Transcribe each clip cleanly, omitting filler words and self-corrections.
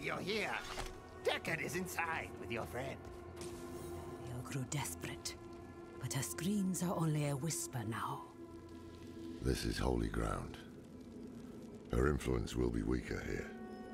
you're here. Deckard is inside with your friend. Leo grew desperate, but her screams are only a whisper now. This is holy ground. Her influence will be weaker here.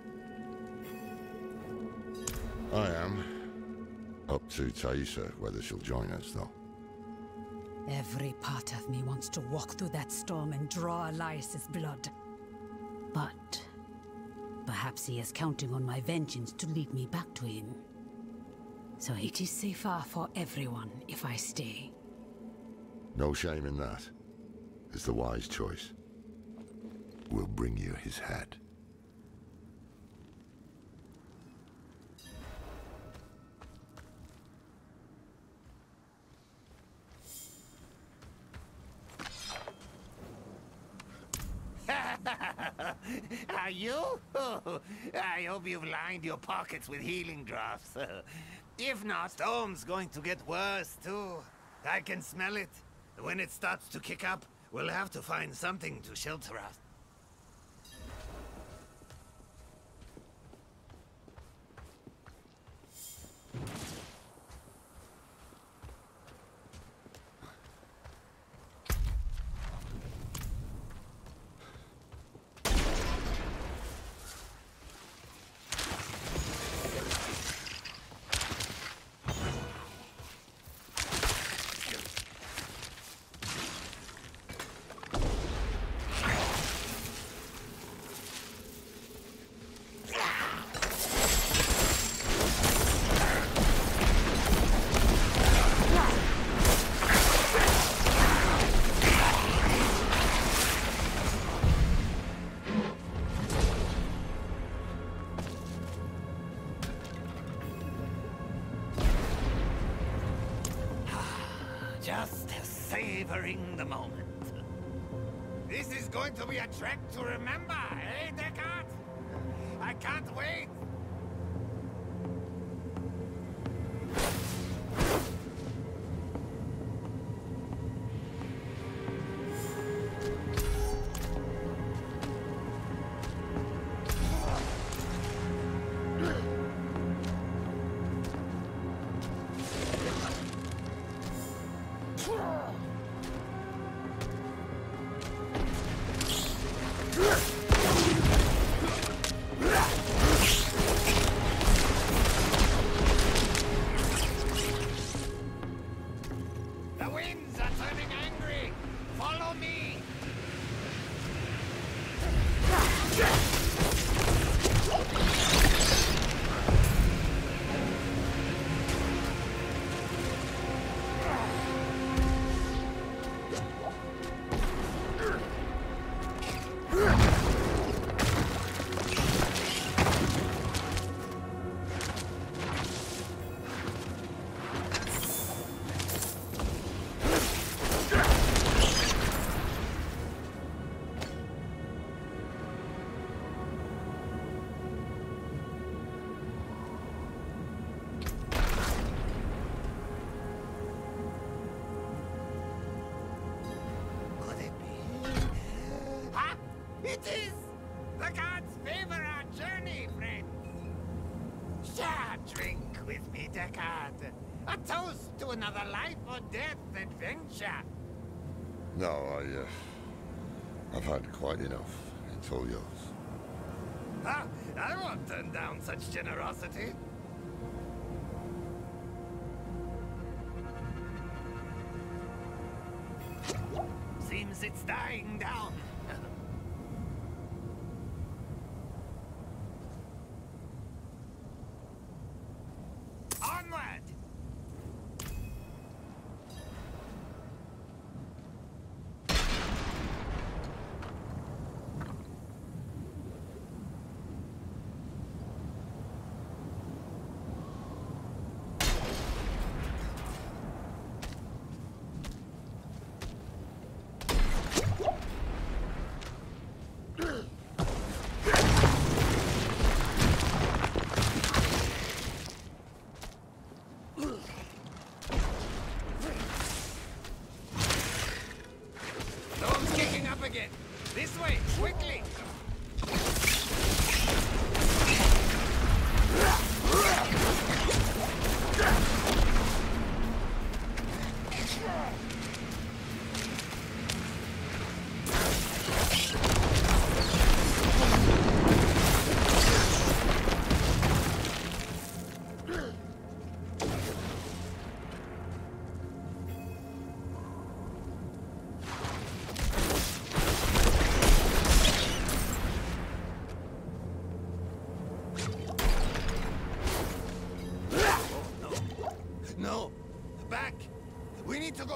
I am. Up to Taissa whether she'll join us, though. Every part of me wants to walk through that storm and draw Elias's blood. But perhaps he is counting on my vengeance to lead me back to him. So it is safer for everyone if I stay. No shame in that. It's the wise choice. We'll bring you his head. Are you? I hope you've lined your pockets with healing drops. If not, storm's going to get worse too. I can smell it. When it starts to kick up, we'll have to find something to shelter us. Just savoring the moment. This is going to be a trek to remember, eh, Deckard? I can't wait! It is! The gods favor our journey, friends! Share a drink with me, Deckard. A toast to another life or death adventure. No, I've had quite enough. It's all yours. Ah, I won't turn down such generosity. Seems it's dying down. Onward!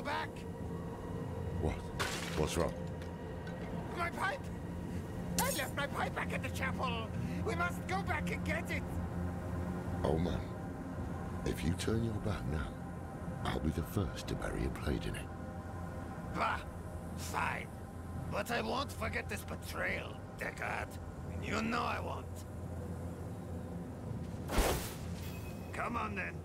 back? What? What's wrong? My pipe! I left my pipe back at the chapel. We must go back and get it. Old man, if you turn your back now, I'll be the first to bury a blade in it. Bah! Fine. But I won't forget this betrayal, Deckard. And you know I won't. Come on then.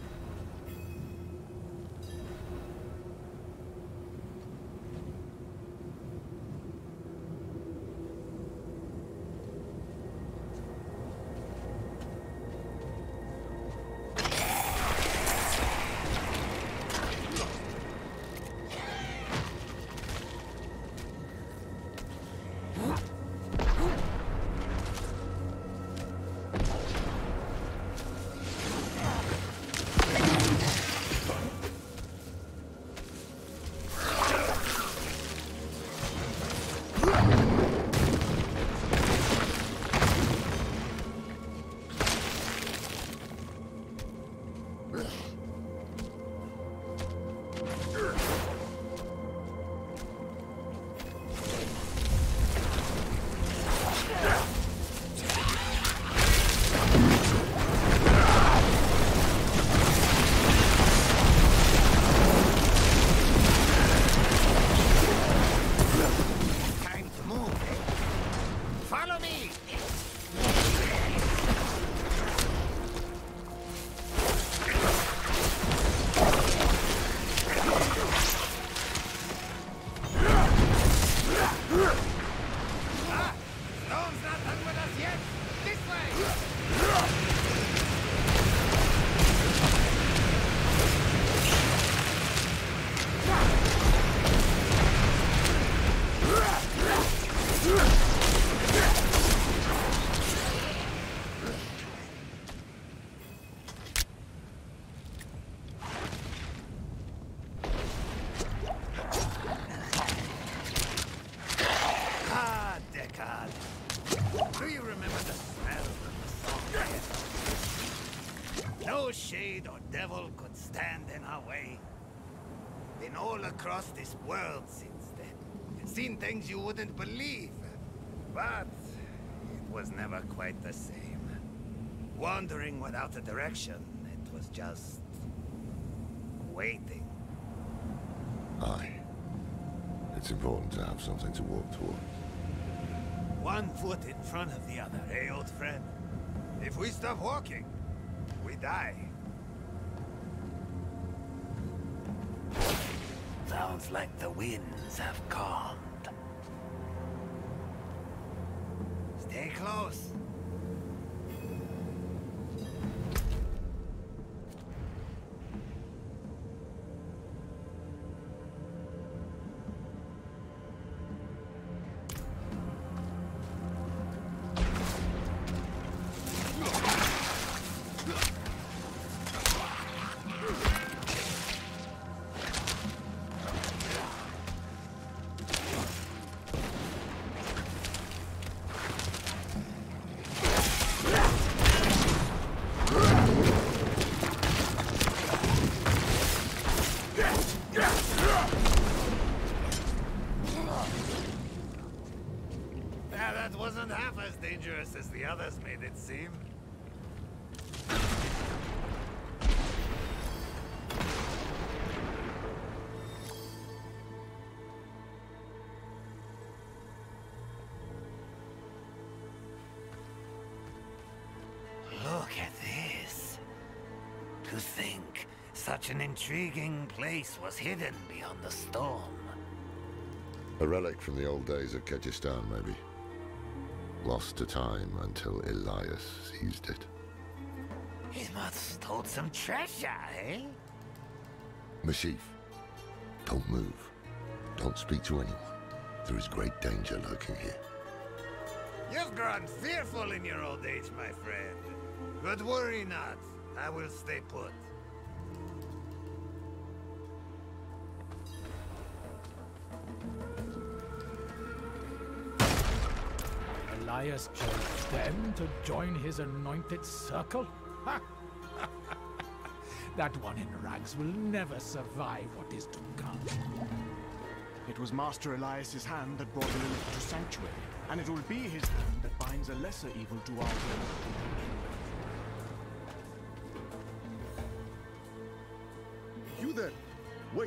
Do you remember the smell of the song? No shade or devil could stand in our way. Been all across this world since then. Seen things you wouldn't believe. But it was never quite the same. Wandering without a direction, it was just waiting. Aye. It's important to have something to walk toward. One foot in front of the other, eh, old friend? If we stop walking, we die. Sounds like the winds have calmed. Stay close. That wasn't half as dangerous as the others made it seem. Look at this. To think such an intriguing place was hidden beyond the storm. A relic from the old days of Kyrgyzstan, maybe. Lost to time until Elias seized it. He must hold some treasure, eh? Mashif, don't move. Don't speak to anyone. There is great danger lurking here. You've grown fearful in your old age, my friend. But worry not. I will stay put. Elias chose them to join his anointed circle? That one in rags will never survive what is to come. It was Master Elias's hand that brought Lilith to Sanctuary, and it will be his hand that binds a lesser evil to our will. You there! Wait!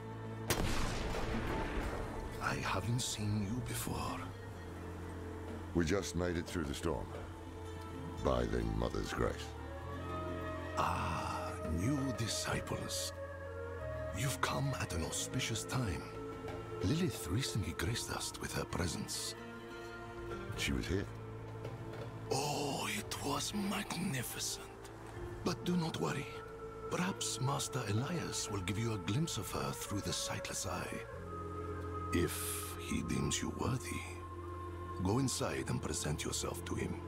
I haven't seen you before. We just made it through the storm. By the Mother's grace. Ah, new disciples. You've come at an auspicious time. Lilith recently graced us with her presence. She was here. Oh, it was magnificent. But do not worry. Perhaps Master Elias will give you a glimpse of her through the sightless eye. If he deems you worthy, go inside and present yourself to him.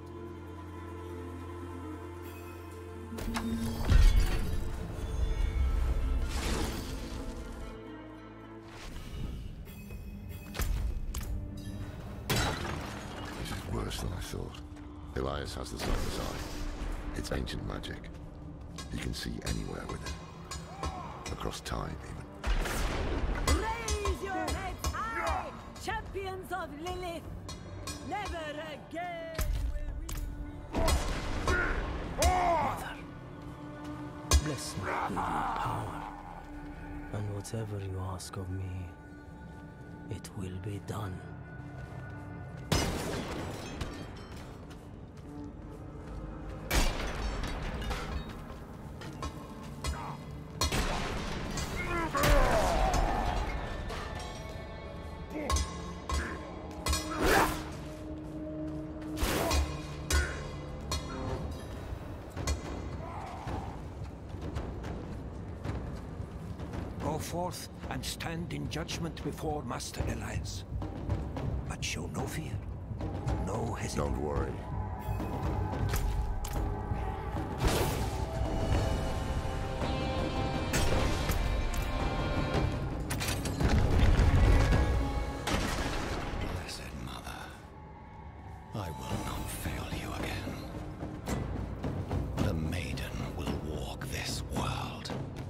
This is worse than I thought. Elias has the sightless eye. It's ancient magic. He can see anywhere with it. Across time, even. Raise your heads high, champions of Lilith! Never again will we... Mother, bless me with your power, and whatever you ask of me, it will be done. Go forth and stand in judgment before Master Elias. But show no fear, no hesitation. Don't worry. Blessed Mother, I will not fail you again. The maiden will walk this world.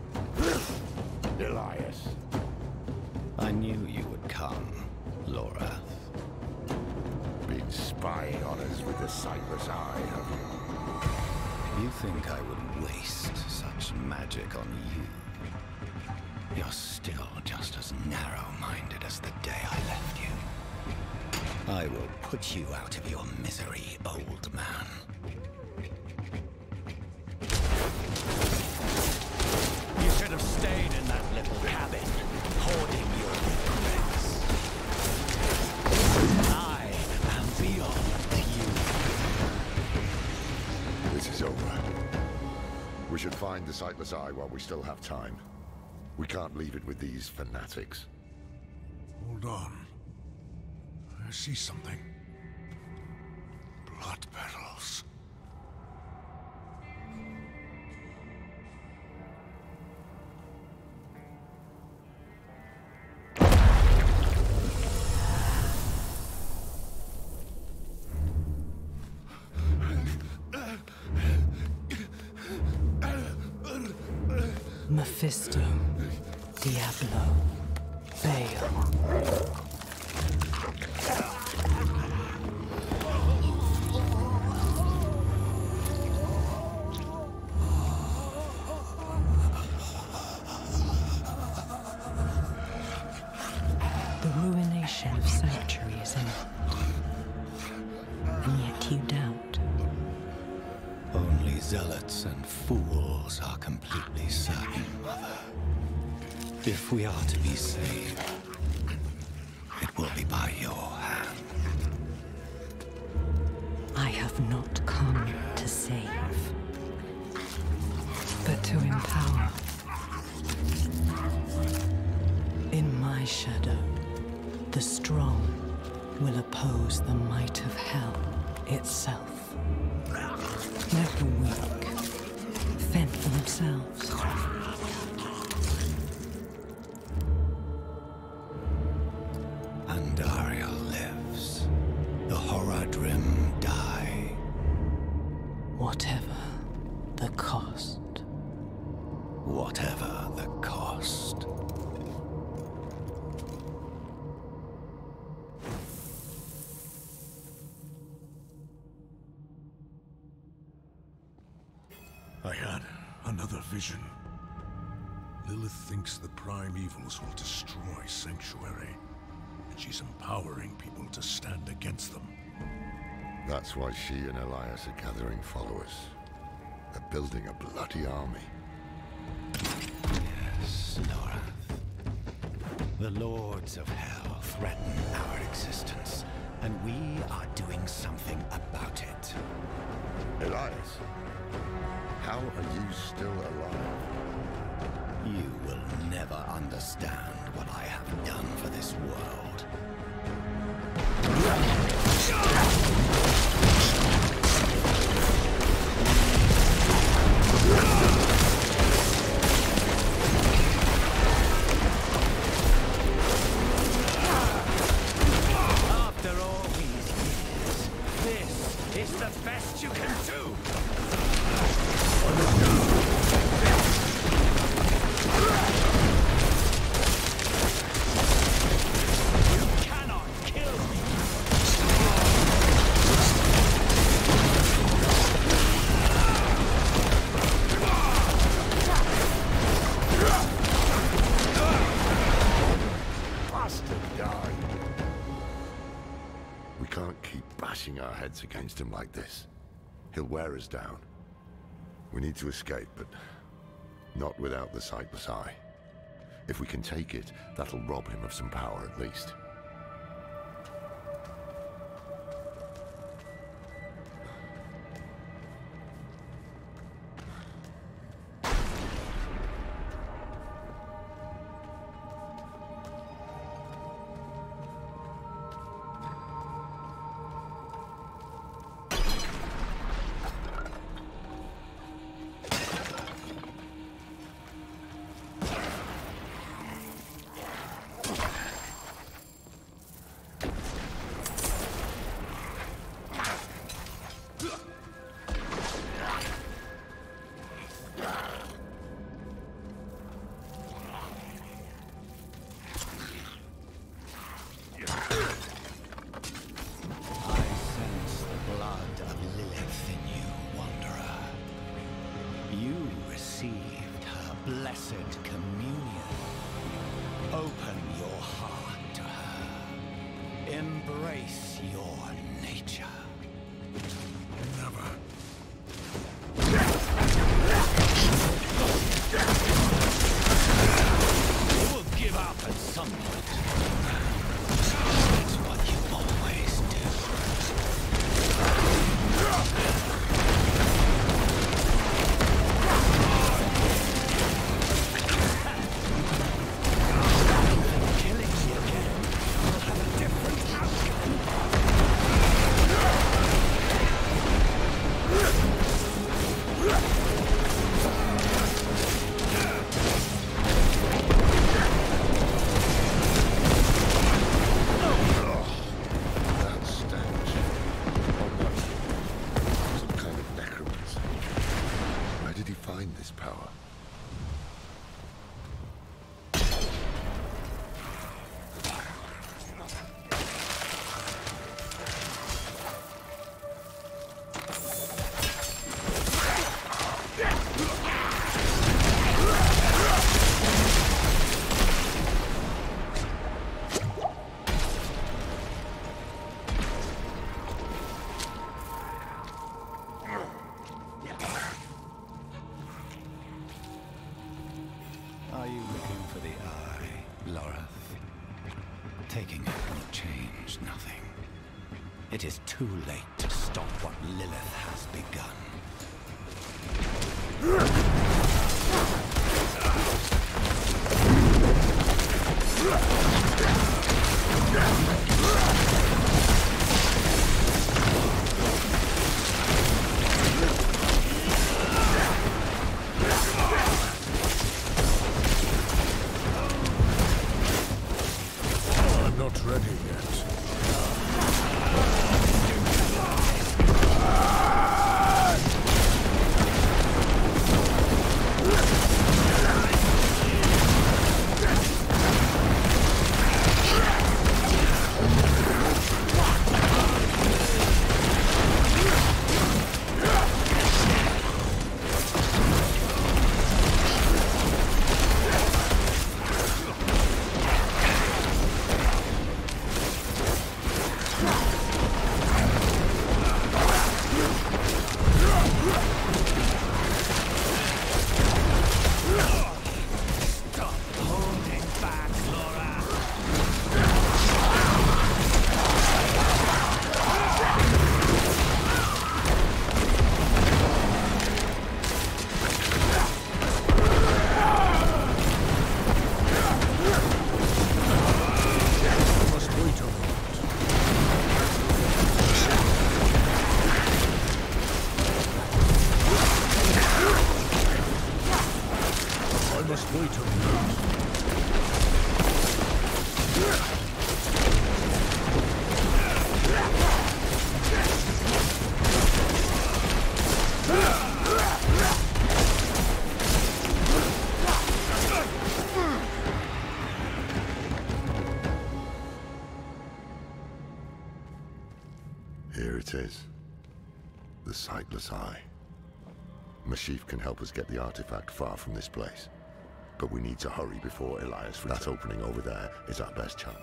Elias. I knew you would come, Laura. Been spying on us with the sightless eye, have you? You think I would waste such magic on you? You're still just as narrow-minded as the day I left you. I will put you out of your misery, old man. You should have stayed in that little cabin, hoarding your regrets. I am beyond you. This is over. We should find the sightless eye while we still have time. We can't leave it with these fanatics. Hold on. I see something. Blood petals. Mephisto, Diablo, Baal. The ruination of Sanctuary is imminent. And yet you doubt. Only zealots and fools are completely certain, Mother. If we are to be saved, it will be by your hand. I have not come to save, but to empower. In my shadow, the strong will oppose the might of hell itself. Let the weak fend for themselves. Andariel lives. The Horadrim die. Whatever the cost. whatever the cost. I had another vision. Lilith thinks the prime evils will destroy Sanctuary, and she's empowering people to stand against them. That's why she and Elias are gathering followers. They're building a bloody army. Yes, Lorath. The Lords of Hell threaten our existence, and we are doing something about it. Elias? How are you still alive? You will never understand what I have done for this world. After all these years, this is the best you can do! Our heads against him like this. He'll wear us down. We need to escape, but not without the Sightless Eye. If we can take it, that'll rob him of some power at least. Blessed communion. Open your heart to her. Embrace your nature. Never. You will give up at some point. It's what you always do. Are you looking for the eye, Lorath? Taking it will change nothing. It is too late to stop what Lilith has begun. I'm not ready yet. is. The Sightless Eye. Mashif can help us get the artifact far from this place. But we need to hurry before Elias... That opening over there is our best chance.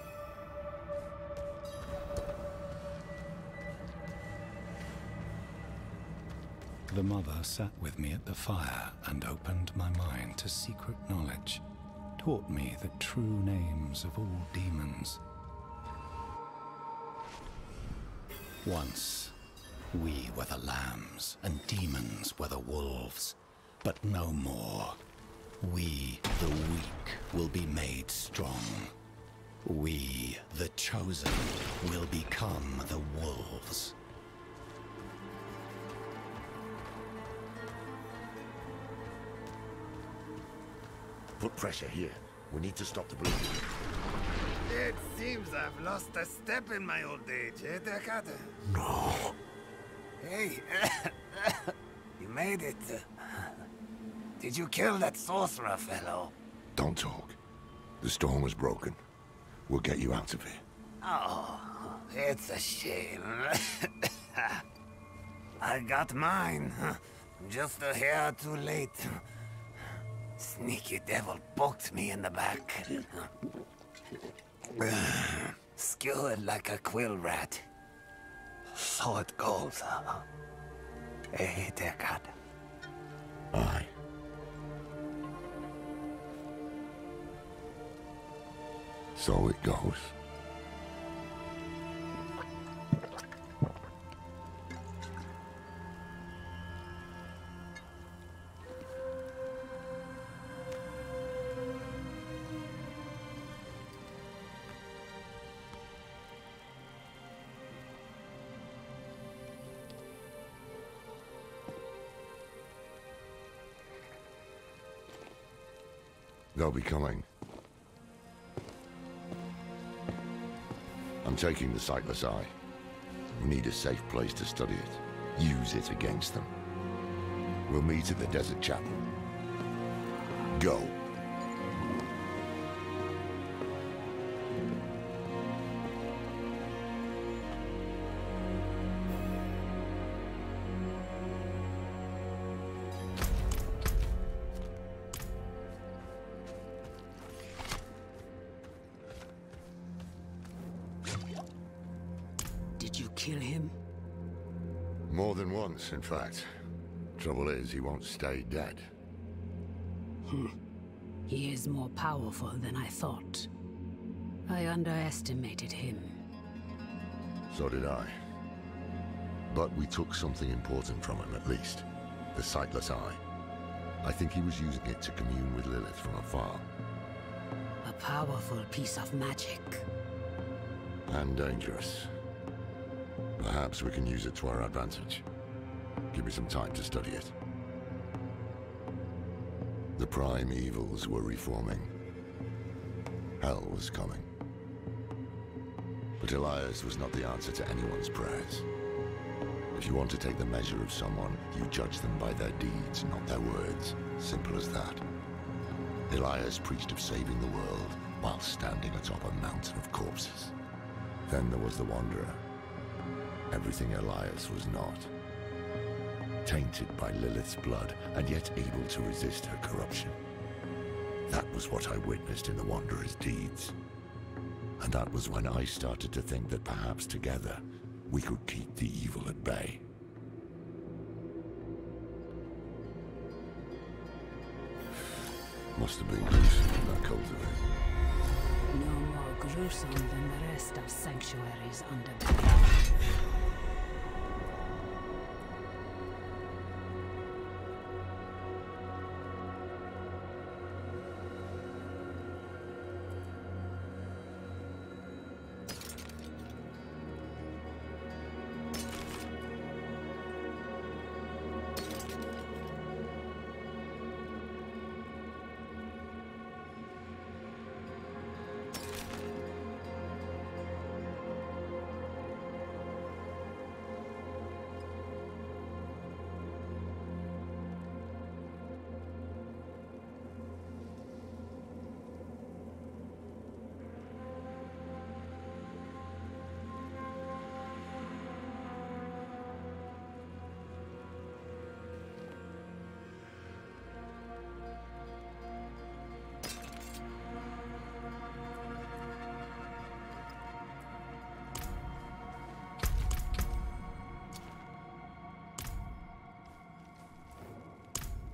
The mother sat with me at the fire and opened my mind to secret knowledge, taught me the true names of all demons. Once, we were the lambs, and demons were the wolves, but no more. We, the weak, will be made strong. We, the chosen, will become the wolves. Put pressure here. We need to stop the bleeding. It seems I've lost a step in my old age, eh, Deckard? No. Hey, you made it. Did you kill that sorcerer fellow? Don't talk. The storm was broken. We'll get you out of here. Oh, it's a shame. I got mine. Just a hair too late. Sneaky devil poked me in the back. Skewered like a quill rat. So it goes. Hey, Deckard. Aye. So it goes. They'll be coming. I'm taking the Sightless Eye. We need a safe place to study it. Use it against them. We'll meet at the Desert Chapel. Go. Did you kill him? More than once, in fact. Trouble is, he won't stay dead. He is more powerful than I thought. I underestimated him. So did I. But we took something important from him, at least. The Sightless Eye. I think he was using it to commune with Lilith from afar. A powerful piece of magic. And dangerous. Perhaps we can use it to our advantage. Give me some time to study it. The prime evils were reforming. Hell was coming. But Elias was not the answer to anyone's prayers. If you want to take the measure of someone, you judge them by their deeds, not their words. Simple as that. Elias preached of saving the world while standing atop a mountain of corpses. Then there was the Wanderer. Everything Elias was not. Tainted by Lilith's blood, and yet able to resist her corruption. That was what I witnessed in the Wanderer's deeds. And that was when I started to think that perhaps together, we could keep the evil at bay. Must have been gruesome in that cultivate. No more gruesome than the rest of Sanctuary's underbelly.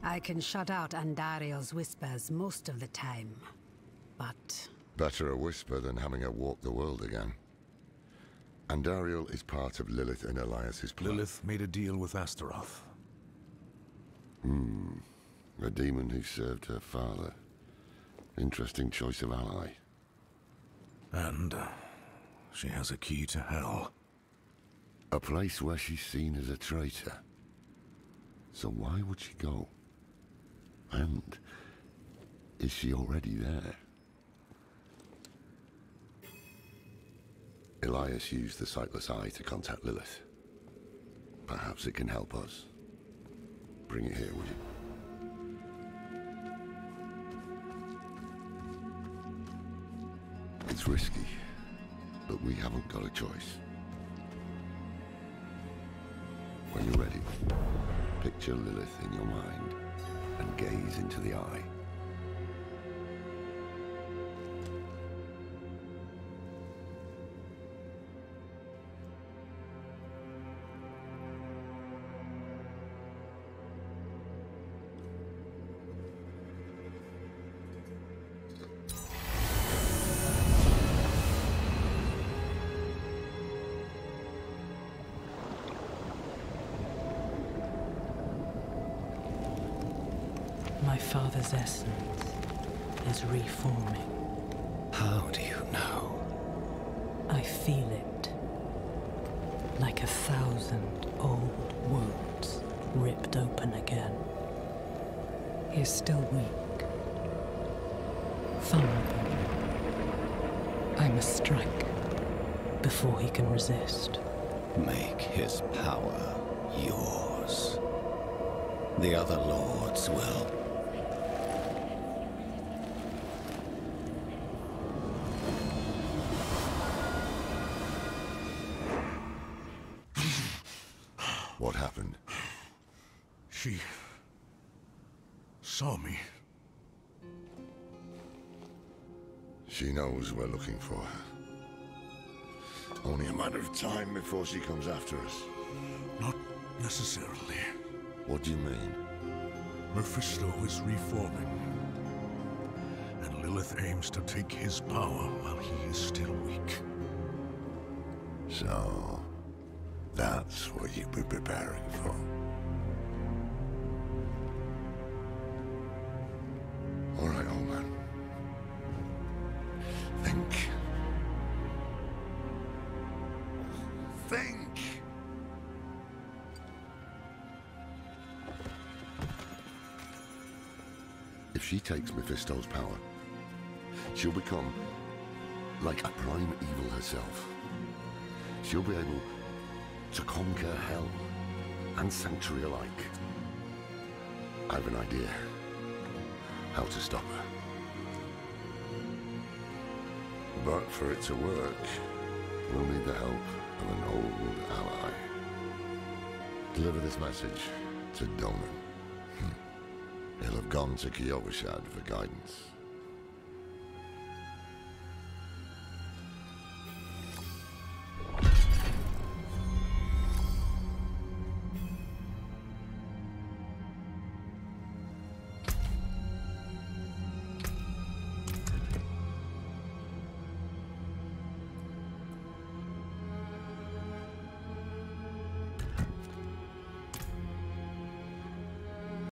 I can shut out Andariel's whispers most of the time, but... Better a whisper than having her walk the world again. Andariel is part of Lilith and Elias's plan. Lilith made a deal with Astaroth. A demon who served her father. Interesting choice of ally. And she has a key to hell. A place where she's seen as a traitor. So why would she go? And is she already there? Elias used the sightless eye to contact Lilith. Perhaps it can help us. Bring it here, will you? It's risky, but we haven't got a choice. When you're ready, picture Lilith in your mind and gaze into the eye. My father's essence is reforming. How do you know? I feel it. Like 1,000 old wounds ripped open again. He's still weak. Vulnerable. I must strike before he can resist. Make his power yours. The other lords will. What happened? She saw me. She knows we're looking for her. Only a matter of time before she comes after us. Not necessarily. What do you mean? Mephisto is reforming. And Lilith aims to take his power while he is still weak. So, that's what you've been preparing for. All right, old man. Think. Think! If she takes Mephisto's power, she'll become like a prime evil herself. She'll be able to conquer hell and sanctuary alike. I have an idea how to stop her. But for it to work, we'll need the help of an old ally. Deliver this message to Donan. He'll have gone to Kiyovershad for guidance.